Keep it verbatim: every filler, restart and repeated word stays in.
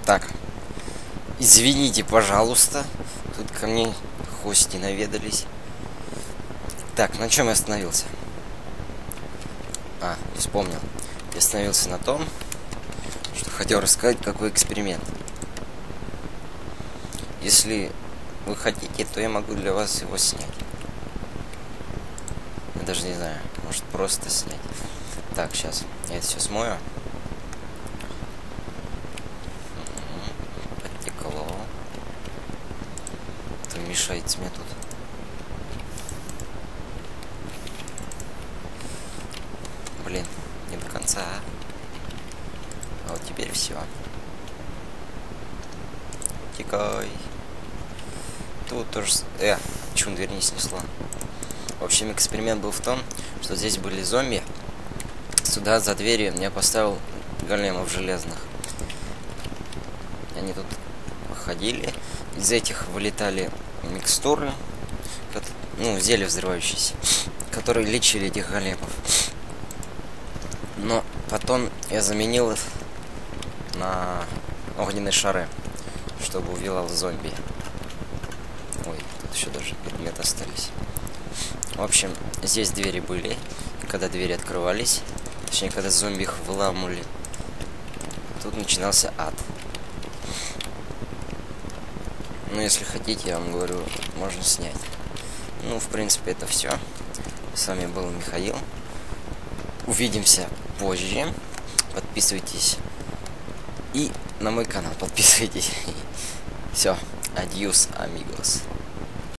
Так, извините, пожалуйста. Тут ко мне гости наведались. Так, на чем я остановился? А, вспомнил. Я остановился на том, что хотел рассказать, какой эксперимент. Если вы хотите, то я могу для вас его снять. Я даже не знаю, может просто снять. Так, сейчас я это все смою. Подтекло. Это мешает мне тут. Блин, не до конца. А вот теперь все. Тикай. Тут тоже... Э, чё, дверь не снесла. В общем, эксперимент был в том, что здесь были зомби. Сюда, за дверью, я поставил големов железных. Они тут ходили. Из этих вылетали микстуры. Ну, зелья взрывающиеся, которые лечили этих големов. Но потом я заменил их на огненные шары, чтобы убивал зомби. Ой, тут еще даже предметы остались. В общем, здесь двери были. И когда двери открывались, точнее, когда зомби их выламывали, тут начинался ад. Ну, если хотите, я вам говорю, можно снять. Ну, в принципе, это все. С вами был Михаил. Увидимся позже. Подписывайтесь. И на мой канал подписывайтесь. Все. Адьюс, амигос.